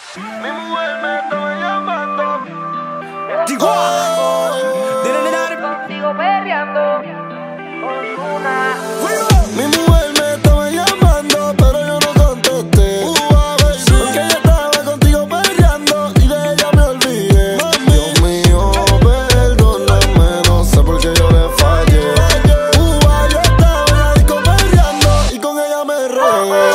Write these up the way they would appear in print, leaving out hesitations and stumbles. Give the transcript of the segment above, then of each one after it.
Mi mujer me estaba llamando. Contigo perreando con una. Mi mujer me estaba llamando, pero yo no contesté. Porque ella estaba contigo perreando y de ella me olvidé. Dios mío, perdóname, no sé por qué yo le fallé. Yo estaba en la disco perreando y con ella me regué.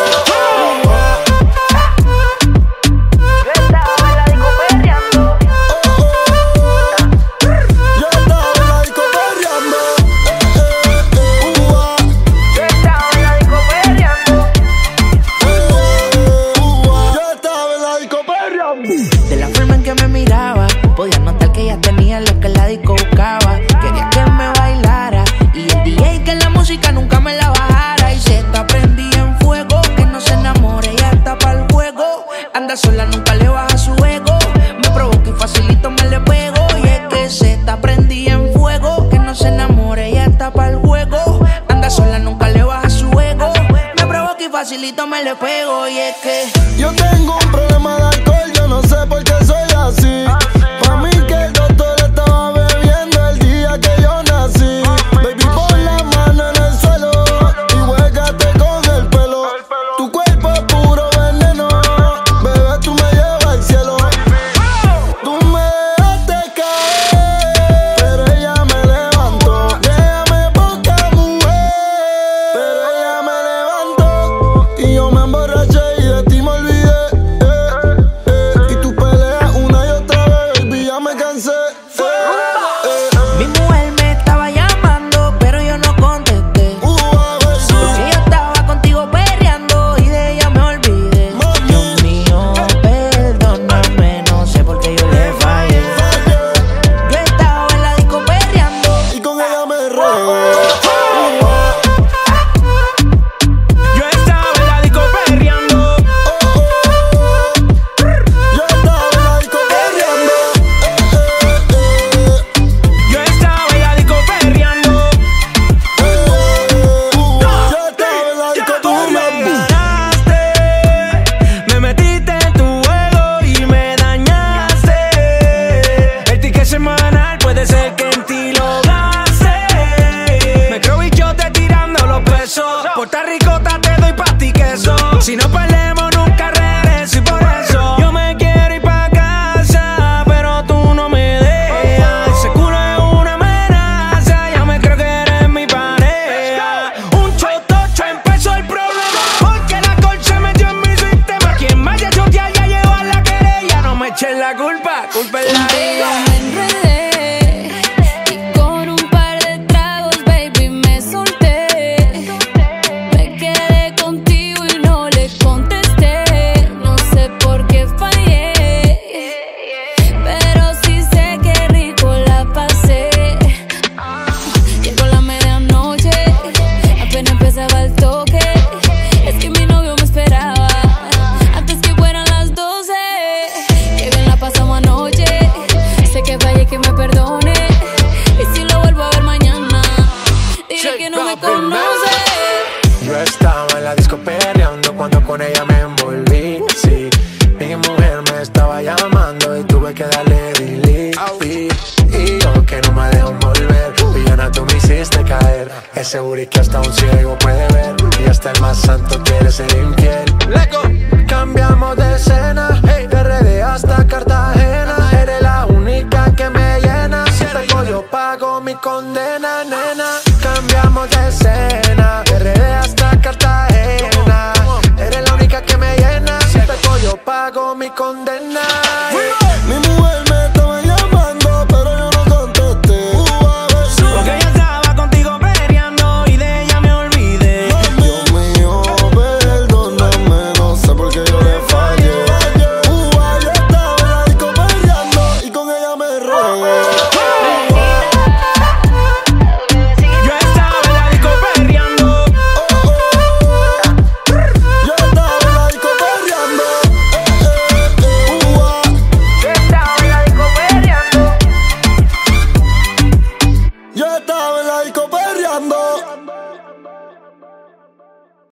De la forma en que me miraba, podía notar que ella tenía lo que la disco buscaba. Quería que me bailara y el DJ que la música nunca me la bajara. Y se está prendida en fuego, que no se enamore, ella está pa'l juego. Anda sola, nunca le baja su ego. Me provoca y facilito me le pego. Y es que se está prendida en fuego, que no se enamore, ella está pa'l juego. Anda sola, nunca le baja su ego. Me provoca y facilito me le pego. Y es que yo tengo un problema de alcohol, yo no sé por qué soy así. Pa' mí que el doctor estaba bebiendo el día que yo nací. Baby, pon la mano en el suelo y huégate con el pelo. Tu cuerpo es puro veneno, bebé, tú me llevas al cielo. Tú me dejaste caer, pero ella me levantó. Déjame poca mujer, pero ella me levantó. Y yo me emborraché y de ti me olvidé. Y tú peleas una y otra vez, baby, ya me cansé. mi mujer me estaba llamando, pero yo no contesté. Porque yo estaba contigo perreando y de ella me olvidé. Dios mío, perdóname, no sé por qué yo le fallé. Yo estaba en la disco perreando Y con ella me regué. Yo estaba en la disco perreando. Yo estaba en la disco perreando. Yo estaba en la disco perreando. Yo estaba en la disco Tú me perreando. ganaste, me metiste en tu juego y me dañaste. El ticket semanal puede ser que en ti lo gaste. Me creo bichote tirando los pesos. Puerto Ricota te doy pa' ti queso. Si no perdemos nunca regreso y por eso yo me quiero ir pa' casa, pero tú no me dejas. Ese culo es una amenaza, ya me creo que eres mi pareja. Un chotocho empezó el problema, porque la alcohol se metió en mi sistema. Quien vaya a chotear ya lleva la querella. No me echen la culpa, culpa es la Contigo ella. me enredé y con un par de tragos, baby, me solté. Me quedé contigo y no le contesté. No sé por qué fallé, pero sí sé que rico la pasé. Llegó la medianoche, apenas empezaba el toque. Es que mi novio me esperaba antes que fueran las 12. Qué bien la pasamos anoche. Sé que fallé, que me perdone. Y si lo vuelvo a ver mañana, diré que no me conoce. Yo estaba en la disco perreando cuando con ella me envolví. Sí, mi mujer me estaba llamando y tuve que darle delete. Y yo que no me dejo volver, villana, tú me hiciste caer. Ese booty que hasta un ciego puede ver, y hasta el más santo quiere ser infiel. Cambiamos de escena, hey, de RD hasta Cartagena. Eres la única que me llena. Si pego yo pago mi condena, nena. Cambiamos de escena, de RD hasta Cartagena. Eres la única que me llena. Si pego yo pago mi condena.